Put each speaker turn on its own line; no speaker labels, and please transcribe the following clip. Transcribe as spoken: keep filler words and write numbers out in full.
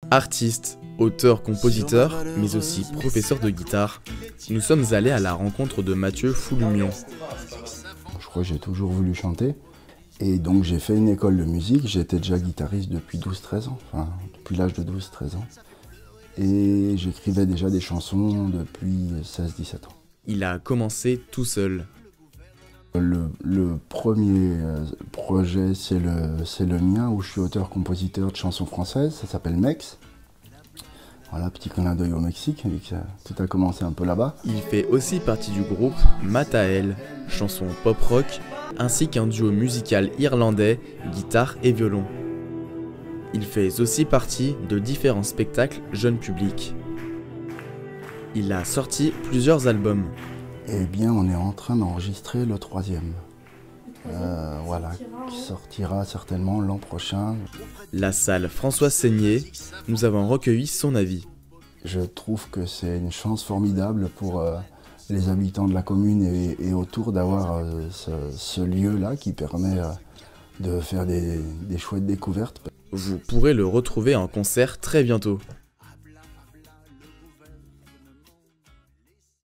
Artiste, auteur, compositeur, mais aussi professeur de guitare, nous sommes allés à la rencontre de Mathieu Foulumion.
Je crois que j'ai toujours voulu chanter. Et donc j'ai fait une école de musique, j'étais déjà guitariste depuis douze treize ans, enfin depuis l'âge de douze treize ans. Et j'écrivais déjà des chansons depuis seize dix-sept ans.
Il a commencé tout seul.
Le, le premier projet, c'est le, c'est le mien, où je suis auteur-compositeur de chansons françaises, ça s'appelle Mex. Voilà, petit clin d'œil au Mexique, vu que tout a commencé un peu là-bas.
Il fait aussi partie du groupe Matael, chanson pop-rock, ainsi qu'un duo musical irlandais, guitare et violon. Il fait aussi partie de différents spectacles jeunes publics. Il a sorti plusieurs albums.
Eh bien, on est en train d'enregistrer le troisième. Euh, voilà, qui sortira certainement l'an prochain.
La salle François Seigné, nous avons recueilli son avis.
Je trouve que c'est une chance formidable pour euh, les habitants de la commune et, et autour d'avoir euh, ce, ce lieu-là qui permet euh, de faire des, des chouettes découvertes.
Vous pourrez le retrouver en concert très bientôt.